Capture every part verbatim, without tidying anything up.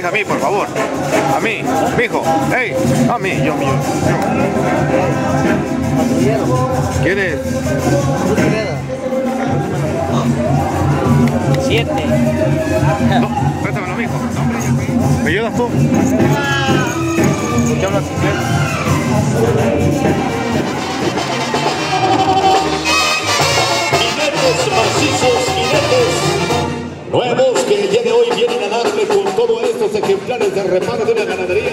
hija, a mí, por favor. A mí, mijo. Hey, a mí, yo, yo. ¿Quién es? Siete. No, préstamelo, mijo. ¿Me ayudas tú? ¿Por qué hablas inglés? Jinetes macizos, jinetes nuevos que el día de hoy vienen a darle con todos estos ejemplares de reparo de una ganadería.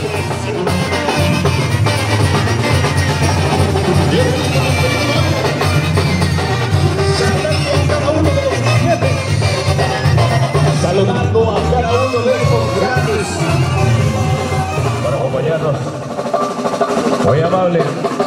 Saludando a cada uno de estos grandes. Bueno, compañeros, muy amable.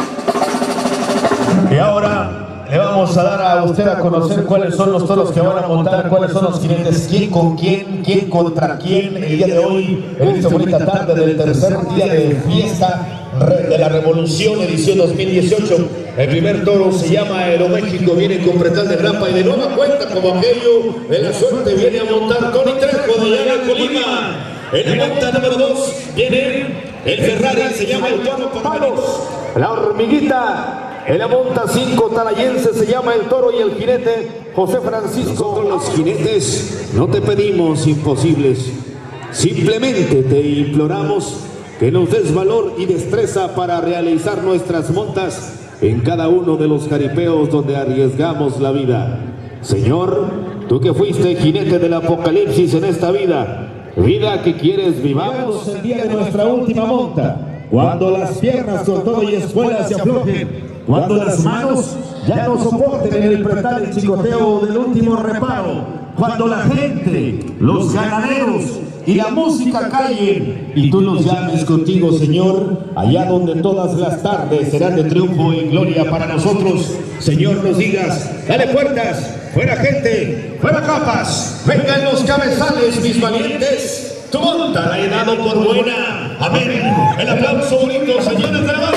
Y ahora le vamos a dar a usted a conocer cuáles son los toros que van a montar, cuáles son los jinetes, quién con quién, quién contra quién, el día de hoy, en esta bonita tarde del tercer día de fiesta de la Revolución, edición dos mil dieciocho. El primer toro se llama Aeroméxico, viene con pretal de grapa y de nueva cuenta como aquello de la suerte viene a montar Tony Trejo de allá de Colima. En la monta número dos viene el Ferrari, se llama el toro con palos. La hormiguita. En la monta cinco talayense se llama el toro y el jinete José Francisco. Con los jinetes no te pedimos imposibles, simplemente te imploramos que nos des valor y destreza para realizar nuestras montas en cada uno de los jaripeos donde arriesgamos la vida. Señor, tú que fuiste jinete del apocalipsis en esta vida, vida que quieres vivamos el día de nuestra última monta, cuando las piernas con todo y espuelas se aflojen, cuando las manos ya no soporten en el pretal el chicoteo del último reparo, cuando la gente, los ganaderos y la música callen y tú nos llames contigo, Señor, allá donde todas las tardes serán de triunfo y gloria para nosotros. Señor, nos digas, dale puertas, fuera gente, fuera capas, vengan los cabezales, mis valientes, tu monta la he dado por buena. Amén. El aplauso bonito, señores de la banda.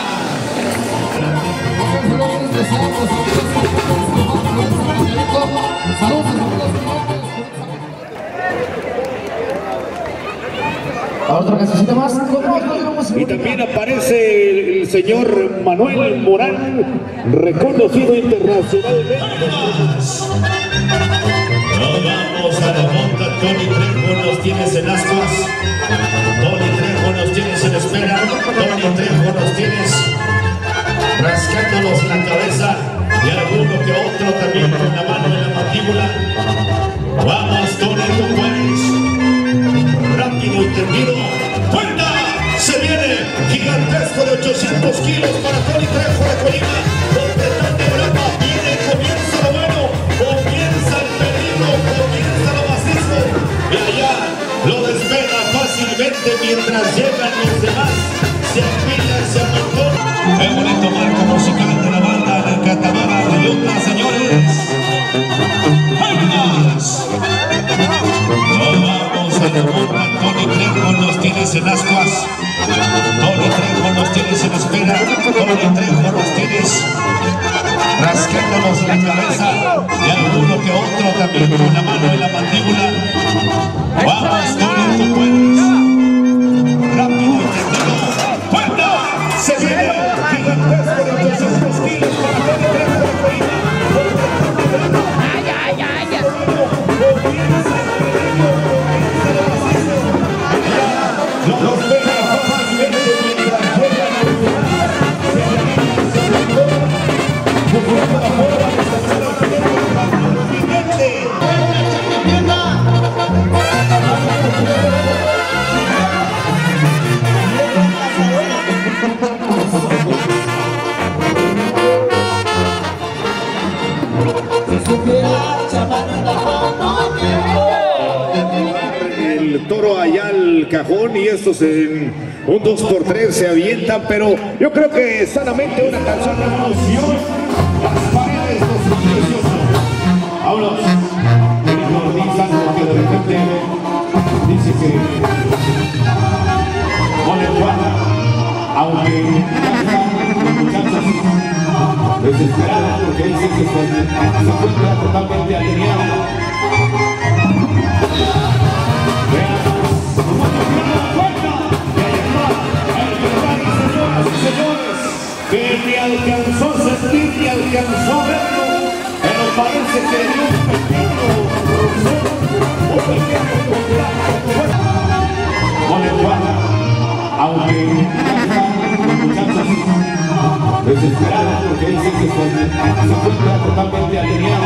Otro que necesita más. Y también aparece el, el señor Manuel Morán, reconocido internacionalmente. No vamos a la monta, Tony Trejo nos tienes en ascuas, Tony Trejo nos tienes en espera, Tony Trejo nos tienes rascándonos la cabeza y alguno que otro también con la mano en la mandíbula. Vamos, Tony, tú puedes. Rápido y tendido. ¡Cuenta! Se viene gigantesco de ochocientos kilos para Tony Trejo de Colima. Con pretal de grapa viene, comienza lo bueno, comienza el peligro, comienza lo macizo. Y allá lo despega fácilmente mientras llegan los demás. Se apilan, se amontonan. El bonito marco musical de la banda del Catamara de Utah, señores. ¡Vámonos! No vamos a la monta, Tony Trejo nos tienes en ascuas, Tony Trejo nos tienes en espera, Tony Trejo nos tienes rascándonos la cabeza y alguno que otro también con la mano en la mandíbula. Vamos, Tony, tú puedes. Rápido y tendido. ¡Cuenta! Se viene gigantesco de ochocientos kilos para Tony Trejo de Colima. Ay, ay, ay, ay. Los pega fácilmente mientras llegan a un lugar. El toro allá al cajón y estos en un dos por tres se avientan, pero yo creo que sanamente una canción de emoción. Las paredes dos mil dieciocho. Vámonos. El Gordín Santo que de repente dice que no le guarda, aunque los muchachos desesperados porque dicen que se encuentra totalmente alineado. Vean aunque los muchachos desesperados porque dicen que se encuentra totalmente alineado.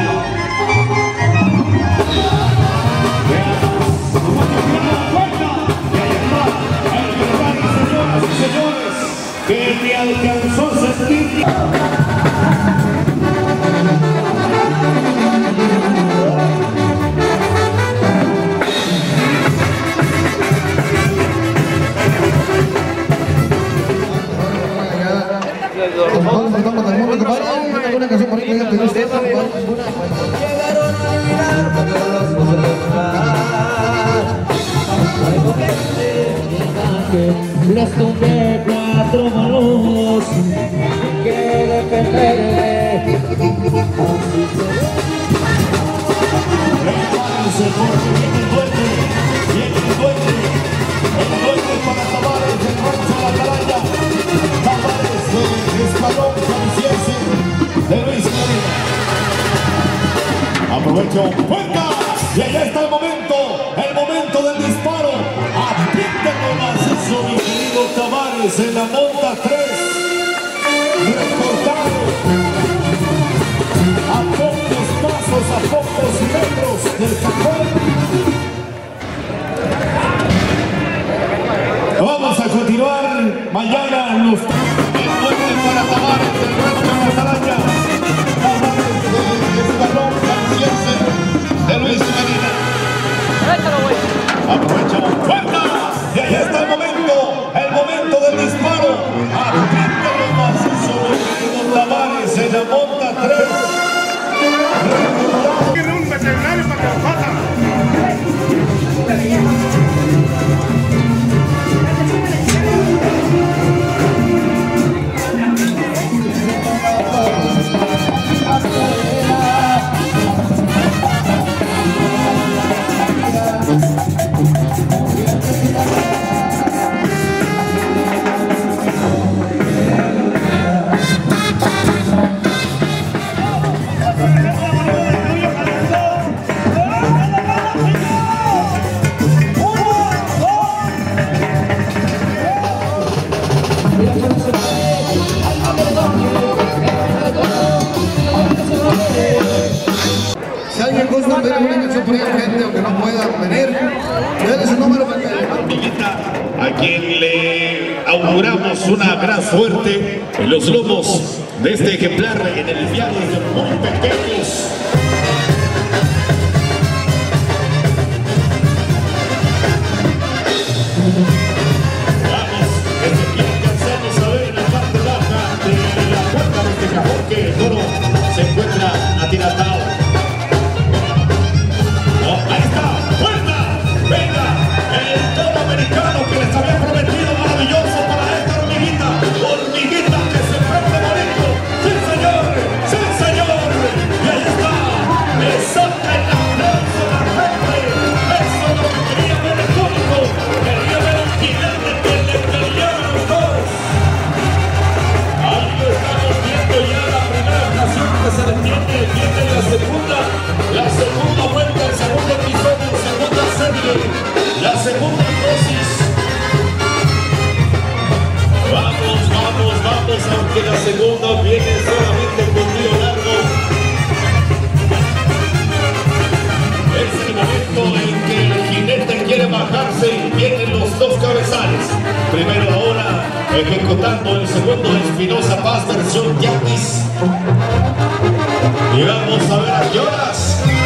Vean, como que tiene la puerta, y ahí está el Ferrari, señoras y señores, que me alcanzó a sentir. Una canción por ahí que te guste. Llegaron a mirar porque los les tumbé cuatro manos que defenderé. Prepárense porque viene el duende, viene el duende, el duende para Tavares, el rancho de la Atalaya, Tavares del escuadrón jalisciense de Luis Medina. Aprovecho, ¡puerta! Y allá está el momento, el momento del disparo. Apíntalo macizo, mi querido Tavares, en la monta tres. Recortado. A pocos pasos, a pocos metros del cajón. Vamos a continuar mañana los... El duende para Tavares, el rancho de la Atalaya. Tavares del escuadrón jalisciense de Luis Medina. Aprovecha, ¡puerta! Y ahí está el momento, el momento del disparo. Apíntalo macizo, mi querido Tavares, en la monta tres. Quiere un veterinario para que lo pasa. Si alguien gusta pedir una canción por ahí, gente, o que no pueda venir, denle su número para que a quien le auguramos una gran suerte en los lomos de este ejemplar en el viaje de muy pequeños. Vamos, desde aquí alcanzamos a ver en la parte baja de la puerta de este cajón que el toro se encuentra atiratado. No, ahí está, puerta, venga, el toro americano que les había prometido maravilloso para esta hormiguita, hormiguita que se prende bonito. Sí señor, sí señor, y ahí está, le saca el aplauso a la gente. Eso es lo que quería ver el público, quería ver un jinete que le peleara a los toros. Ahí lo estamos viendo ya la primera ocasión que se detiene, viene la segunda, la segunda vuelta, el segundo episodio, segunda serie, la segunda dosis. Vamos, vamos, vamos, aunque la segunda viene solamente con tiro largo. Es el momento en que el jinete quiere bajarse y vienen los dos cabezales. Primero ahora ejecutando el segundo de Espinosa Paz, versión Yaquis. Y vamos a ver a qué horas.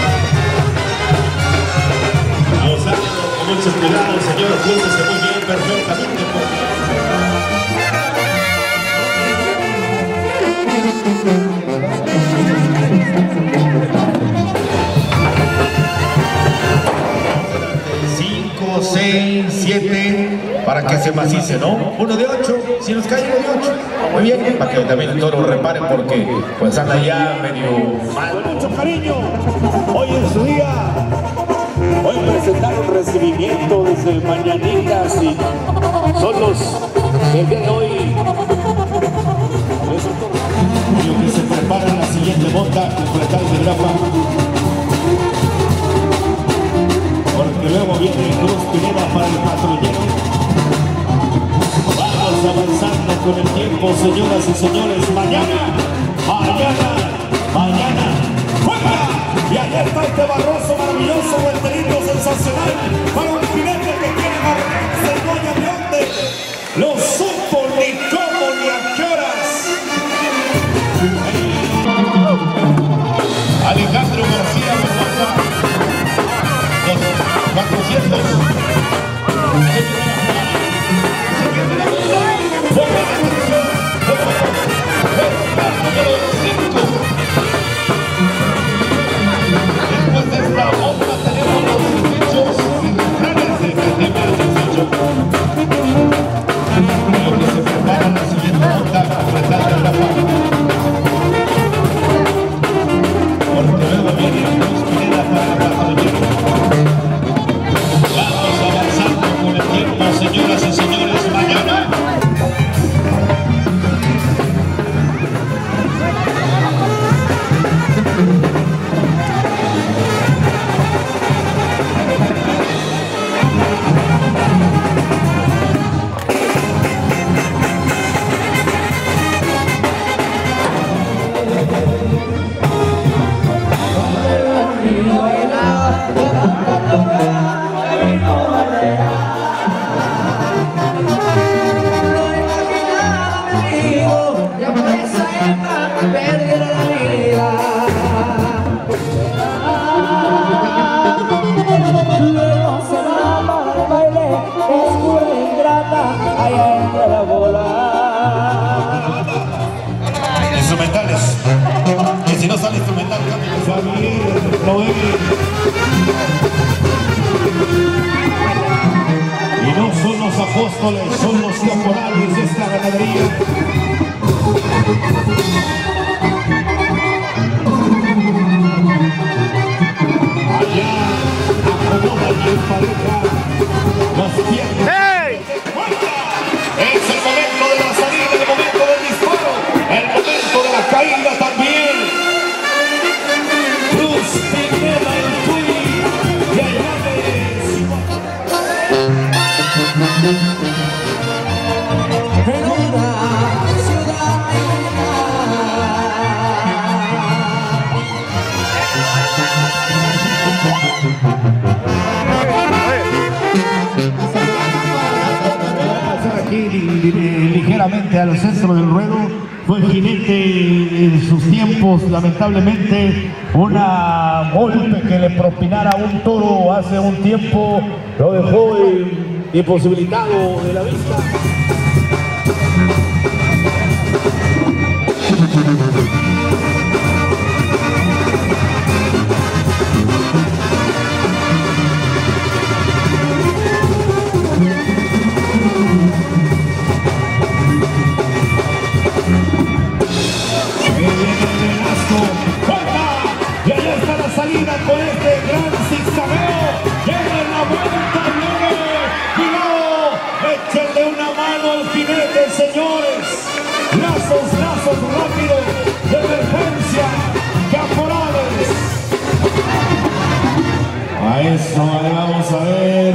Vamos a verlo con mucho cuidado, señor. Júntese muy bien, perfectamente. cinco, seis, siete, para que se macice, ¿no? Uno de ocho, si nos cae uno de ocho. Muy bien, para que también el toro repare porque pues anda ya medio mal. Con mucho cariño, hoy es su día. Hoy presentaron recibimiento desde Mañanitas y son los del día de hoy. Lo que se prepara en la siguiente monta, completar de grapa. Porque luego viene el Cruz Pineda para el patrullero. tiempo, señoras y señores. Mañana, mañana, mañana, ¡fuera! Y allá está este Barroso maravilloso, vuelterito sensacional, para un jinete que tiene arrogancia y doña de dónde. Lo supo ni cómo ni a qué horas. Alejandro García Mendoza, los cuatrocientos. Después de esta onda tenemos los hechos y refranes de Categoría dieciocho. Lo que se prepara la siguiente onda completada de la fama. Porque luego viene Cruz Pineda para la Bartolomé. Vamos avanzando con el tiempo, señoras y señores. Mañana instrumentales. Y si no sale instrumental, y no son los apóstoles, son los caporales de esta ganadería. Allá acomodan en pareja los tiempos. ¡Hey! Es el momento de la salida, el momento del disparo, el momento de la caída también. Cruz Pineda, el Tui, y allá en una ciudad aquí ligeramente al centro del ruedo. Fue jinete en sus tiempos, lamentablemente, una golpe que le propinara un toro hace un tiempo lo dejó imposibilitado de la vista. Y allá está la salida con este gran zigzagueo. Llega la vuelta, viene. Cuidado, échenle una mano al jinete, señores. Lazos, lazos rápidos de emergencia. Caporales. A eso, ahí vamos a ver.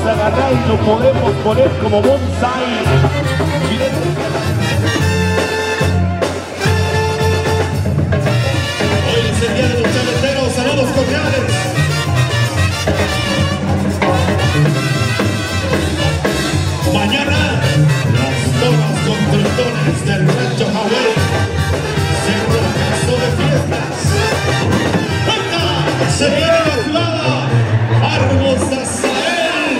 agarrar y lo podemos poner como bonsai. Hoy es el día de los charreteros, saludos cordiales. Mañana, las tomas con tritones del rancho Hawái, Centro Caso de Fiestas. ¡Venga! Se viene la jugada, Arbos Azael.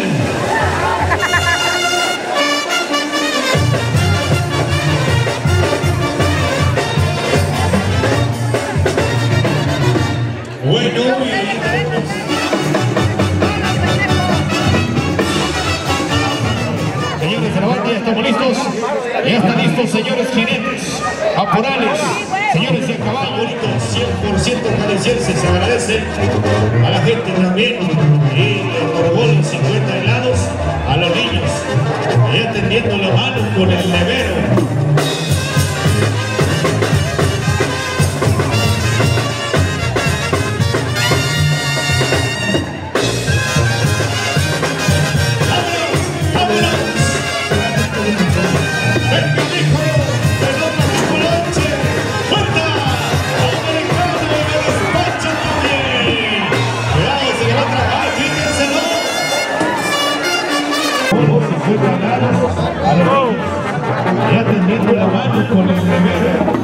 Bueno, y ahí tenemos. Señores de la banda, ya estamos listos. Ya están listos, señores jinetes, aporales, señores de caballo, bonito, cien por ciento jaliscienses. Se agradece a la gente también. Y le otorgó los cincuenta helados a los niños. Ya tendiendo la mano con el levero. Ya tendiendo la mano con el bebé.